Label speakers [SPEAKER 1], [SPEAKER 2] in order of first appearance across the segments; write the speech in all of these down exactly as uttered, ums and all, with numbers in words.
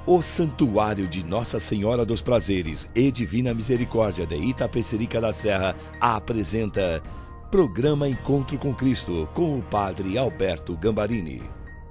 [SPEAKER 1] O Santuário de Nossa Senhora dos Prazeres e Divina Misericórdia de Itapecerica da Serra apresenta Programa Encontro com Cristo, com o Padre Alberto Gambarini.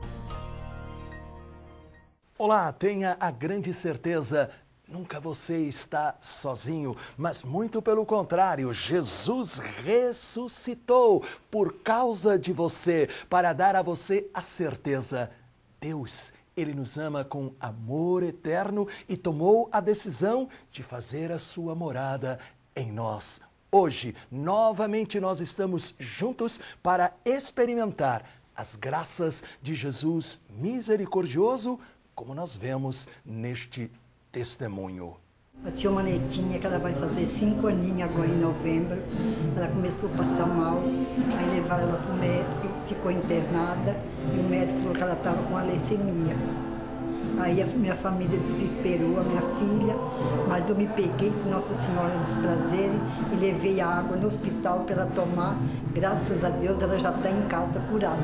[SPEAKER 2] Olá, tenha a grande certeza, nunca você está sozinho, mas muito pelo contrário, Jesus ressuscitou por causa de você, para dar a você a certeza, Deus, Ele nos ama com amor eterno e tomou a decisão de fazer a sua morada em nós. Hoje, novamente nós estamos juntos para experimentar as graças de Jesus misericordioso, como nós vemos neste testemunho.
[SPEAKER 3] Eu tinha uma netinha que ela vai fazer cinco aninhos agora em novembro. Ela começou a passar mal, aí levaram ela para o médico, ficou internada e o médico falou que ela estava com a leucemia. Aí a minha família desesperou, a minha filha, mas eu me peguei com Nossa Senhora dos Prazeres e levei a água no hospital para ela tomar. Graças a Deus ela já está em casa curada.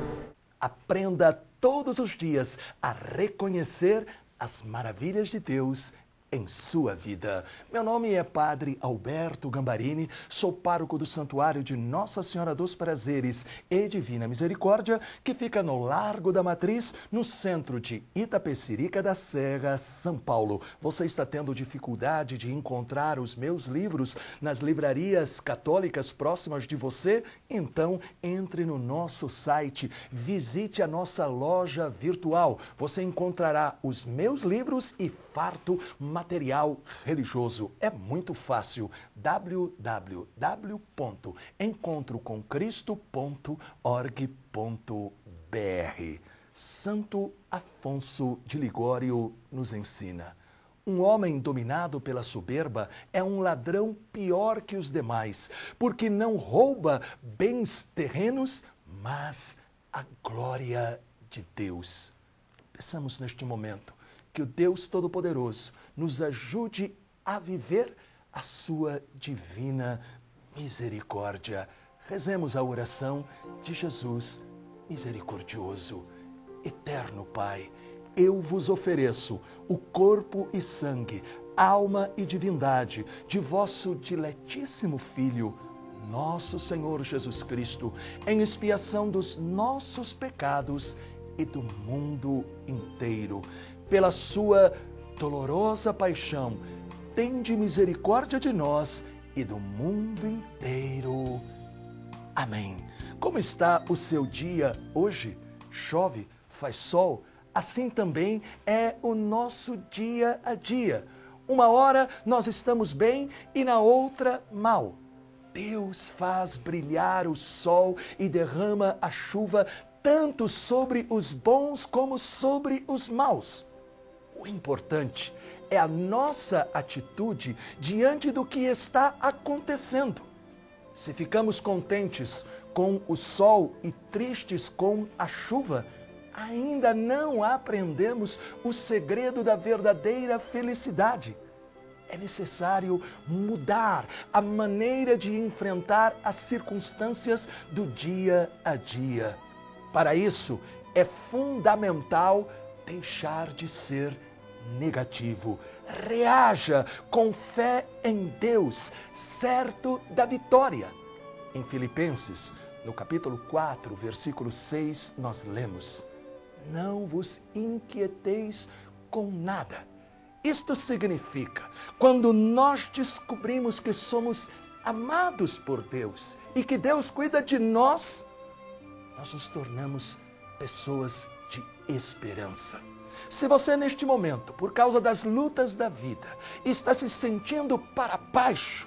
[SPEAKER 2] Aprenda todos os dias a reconhecer as maravilhas de Deus em sua vida. Meu nome é Padre Alberto Gambarini, sou pároco do Santuário de Nossa Senhora dos Prazeres e Divina Misericórdia, que fica no Largo da Matriz, no centro de Itapecerica da Serra, São Paulo. Você está tendo dificuldade de encontrar os meus livros nas livrarias católicas próximas de você? Então, entre no nosso site, visite a nossa loja virtual. Você encontrará os meus livros e farto material religioso. É muito fácil. w w w ponto encontro com cristo ponto org ponto b r. Santo Afonso de Ligório nos ensina: um homem dominado pela soberba é um ladrão pior que os demais, porque não rouba bens terrenos, mas a glória de Deus. Pensamos neste momento que o Deus Todo-Poderoso nos ajude a viver a sua divina misericórdia. Rezemos a oração de Jesus misericordioso. Eterno Pai, eu vos ofereço o corpo e sangue, alma e divindade de vosso diletíssimo Filho, nosso Senhor Jesus Cristo, em expiação dos nossos pecados e do mundo inteiro. Pela sua dolorosa paixão, tende misericórdia de nós e do mundo inteiro. Amém. Como está o seu dia hoje? Chove? Faz sol? Assim também é o nosso dia a dia. Uma hora nós estamos bem e na outra mal. Deus faz brilhar o sol e derrama a chuva tanto sobre os bons como sobre os maus. O importante é a nossa atitude diante do que está acontecendo. Se ficamos contentes com o sol e tristes com a chuva, ainda não aprendemos o segredo da verdadeira felicidade. É necessário mudar a maneira de enfrentar as circunstâncias do dia a dia. Para isso, é fundamental deixar de ser negativo. Reaja com fé em Deus, certo da vitória. Em Filipenses, no capítulo quatro, versículo seis, nós lemos: não vos inquieteis com nada. Isto significa, quando nós descobrimos que somos amados por Deus e que Deus cuida de nós, nós nos tornamos pessoas de esperança. Se você neste momento, por causa das lutas da vida, está se sentindo para baixo,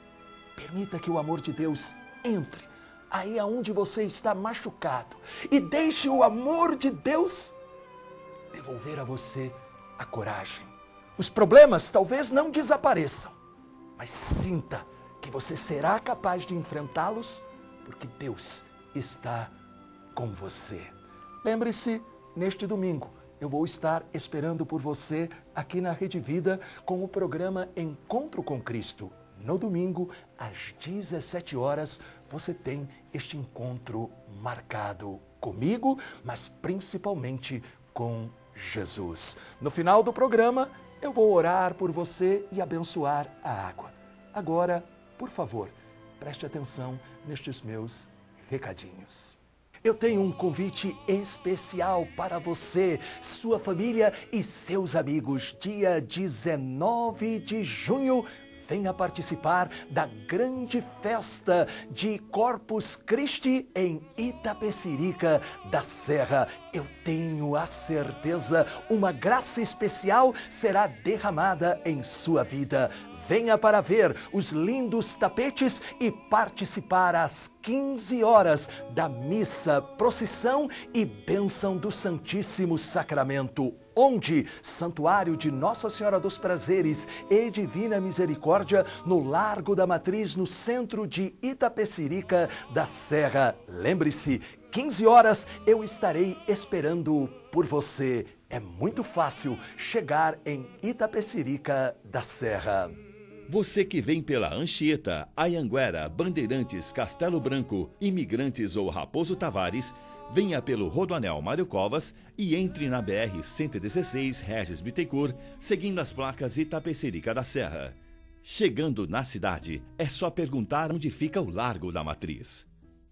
[SPEAKER 2] permita que o amor de Deus entre aí aonde você está machucado e deixe o amor de Deus devolver a você a coragem. Os problemas talvez não desapareçam, mas sinta que você será capaz de enfrentá-los porque Deus está com você. Lembre-se, neste domingo, eu vou estar esperando por você aqui na Rede Vida com o programa Encontro com Cristo. No domingo, às dezessete horas, você tem este encontro marcado comigo, mas principalmente com Jesus. No final do programa, eu vou orar por você e abençoar a água. Agora, por favor, preste atenção nestes meus recadinhos. Eu tenho um convite especial para você, sua família e seus amigos. Dia dezenove de junho, venha participar da grande festa de Corpus Christi em Itapecerica da Serra. Eu tenho a certeza, uma graça especial será derramada em sua vida. Venha para ver os lindos tapetes e participar às quinze horas da missa, procissão e bênção do Santíssimo Sacramento. Onde? Santuário de Nossa Senhora dos Prazeres e Divina Misericórdia, no Largo da Matriz, no centro de Itapecerica da Serra. Lembre-se, quinze horas eu estarei esperando por você. É muito fácil chegar em Itapecerica da Serra.
[SPEAKER 1] Você que vem pela Anchieta, Anhanguera, Bandeirantes, Castelo Branco, Imigrantes ou Raposo Tavares, venha pelo Rodoanel Mário Covas e entre na B R cento e dezesseis Regis Bittencourt, seguindo as placas Itapecerica da Serra. Chegando na cidade, é só perguntar onde fica o Largo da Matriz.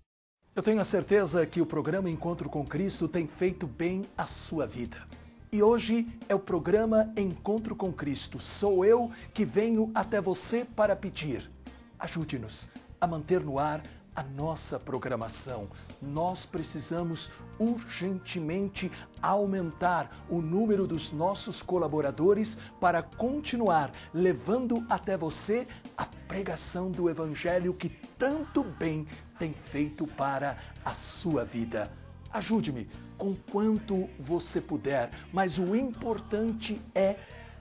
[SPEAKER 2] Eu tenho a certeza que o programa Encontro com Cristo tem feito bem à sua vida. E hoje é o programa Encontro com Cristo. Sou eu que venho até você para pedir. Ajude-nos a manter no ar a nossa programação. Nós precisamos urgentemente aumentar o número dos nossos colaboradores para continuar levando até você a pregação do Evangelho que tanto bem tem feito para a sua vida. Ajude-me com quanto você puder, mas o importante é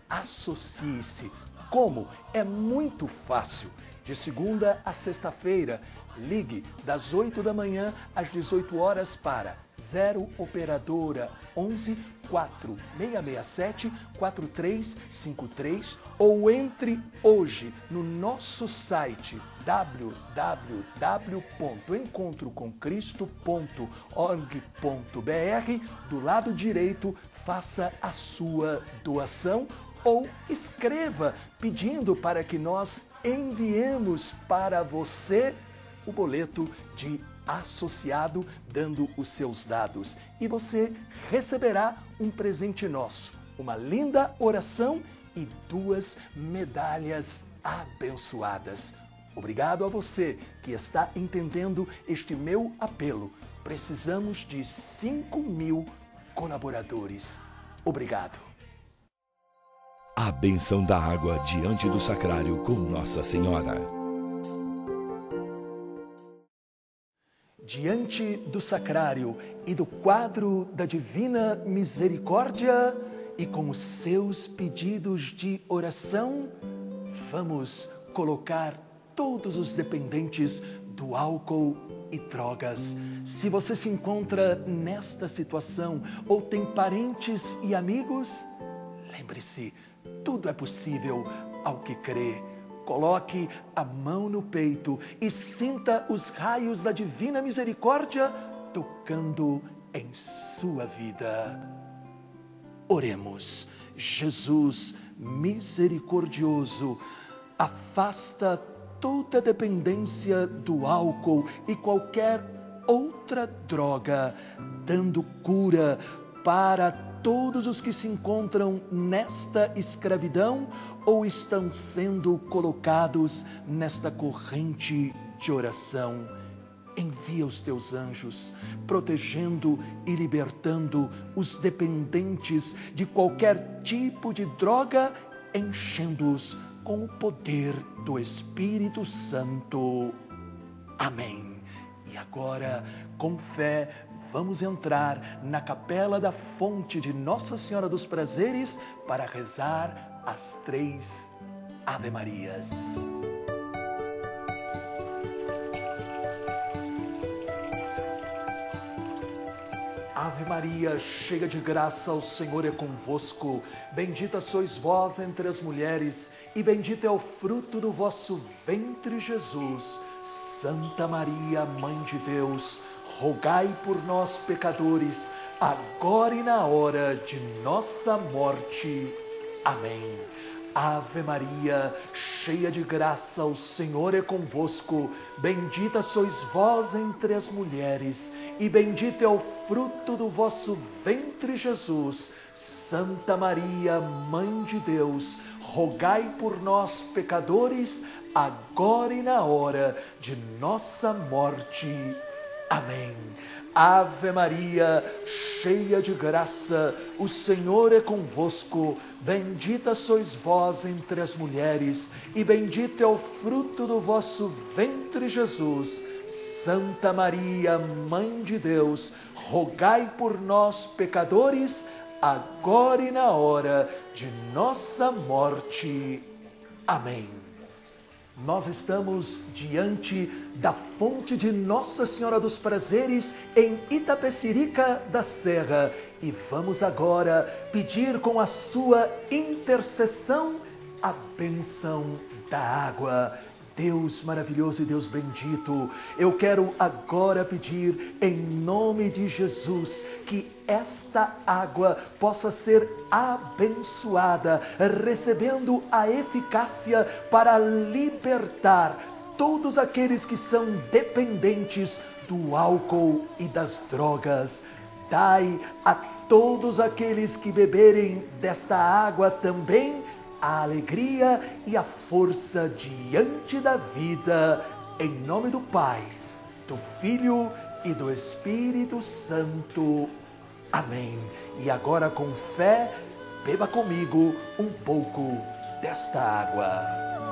[SPEAKER 2] associe-se. Como? É muito fácil. De segunda a sexta-feira, ligue das oito da manhã às dezoito horas para zero operadora onze, quatro seis seis sete, quatro três cinco três ou entre hoje no nosso site w w w ponto encontro com cristo ponto org ponto b r. Do lado direito, faça a sua doação ou escreva pedindo para que nós enviemos para você o boleto de associado, dando os seus dados. E você receberá um presente nosso, uma linda oração e duas medalhas abençoadas. Obrigado a você que está entendendo este meu apelo. Precisamos de cinco mil colaboradores. Obrigado.
[SPEAKER 1] A bênção da água diante do sacrário com Nossa Senhora.
[SPEAKER 2] Diante do sacrário e do quadro da Divina Misericórdia e com os seus pedidos de oração, vamos colocar todos os dependentes do álcool e drogas. Se você se encontra nesta situação ou tem parentes e amigos, lembre-se, tudo é possível ao que crê. Coloque a mão no peito e sinta os raios da Divina Misericórdia tocando em sua vida. Oremos. Jesus misericordioso, afasta toda dependência do álcool e qualquer outra droga, dando cura para todos os que se encontram nesta escravidão ou estão sendo colocados nesta corrente de oração. Envia os teus anjos, protegendo e libertando os dependentes de qualquer tipo de droga, enchendo-os com o poder do Espírito Santo. Amém. E agora, com fé, vamos entrar na capela da fonte de Nossa Senhora dos Prazeres para rezar as três Ave Marias. Ave Maria, cheia de graça, o Senhor é convosco. Bendita sois vós entre as mulheres, e bendito é o fruto do vosso ventre, Jesus. Santa Maria, Mãe de Deus, rogai por nós, pecadores, agora e na hora de nossa morte. Amém. Ave Maria, cheia de graça, o Senhor é convosco. Bendita sois vós entre as mulheres, e bendito é o fruto do vosso ventre, Jesus. Santa Maria, Mãe de Deus, rogai por nós, pecadores, agora e na hora de nossa morte. Amém. Ave Maria, cheia de graça, o Senhor é convosco. Bendita sois vós entre as mulheres, e bendito é o fruto do vosso ventre, Jesus. Santa Maria, Mãe de Deus, rogai por nós, pecadores, agora e na hora de nossa morte. Amém. Nós estamos diante da fonte de Nossa Senhora dos Prazeres em Itapecerica da Serra e vamos agora pedir com a sua intercessão a bênção da água. Deus maravilhoso e Deus bendito, eu quero agora pedir em nome de Jesus que esta água possa ser abençoada, recebendo a eficácia para libertar todos aqueles que são dependentes do álcool e das drogas. Dai a todos aqueles que beberem desta água também a alegria e a força diante da vida, em nome do Pai, do Filho e do Espírito Santo. Amém. E agora com fé, beba comigo um pouco desta água.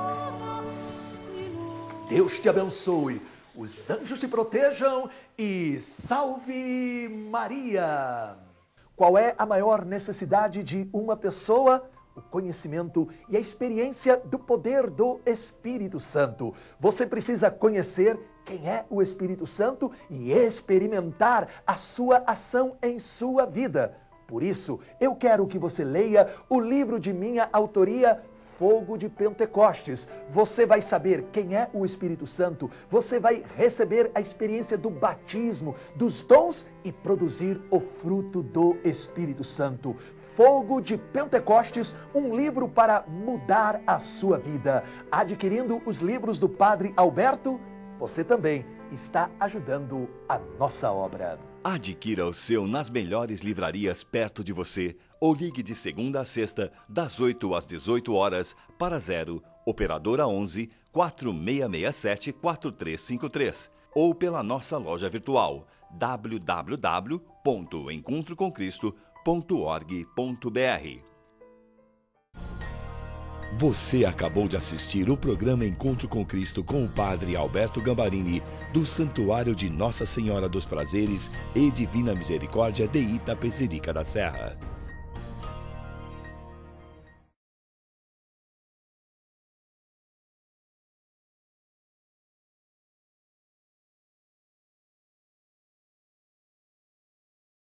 [SPEAKER 2] Deus te abençoe, os anjos te protejam e salve Maria! Qual é a maior necessidade de uma pessoa? O conhecimento e a experiência do poder do Espírito Santo. Você precisa conhecer quem é o Espírito Santo e experimentar a sua ação em sua vida. Por isso, eu quero que você leia o livro de minha autoria, Fogo de Pentecostes. Você vai saber quem é o Espírito Santo, você vai receber a experiência do batismo, dos dons e produzir o fruto do Espírito Santo. Fogo de Pentecostes, um livro para mudar a sua vida. Adquirindo os livros do Padre Alberto, você também está ajudando a nossa obra.
[SPEAKER 1] Adquira o seu nas melhores livrarias perto de você ou ligue de segunda a sexta, das oito às dezoito horas, para zero, operadora onze, quatro seis seis sete, quatro três cinco três ou pela nossa loja virtual w w w ponto encontro com cristo ponto org ponto b r. Você acabou de assistir o programa Encontro com Cristo com o Padre Alberto Gambarini, do Santuário de Nossa Senhora dos Prazeres e Divina Misericórdia de Itapecerica da Serra.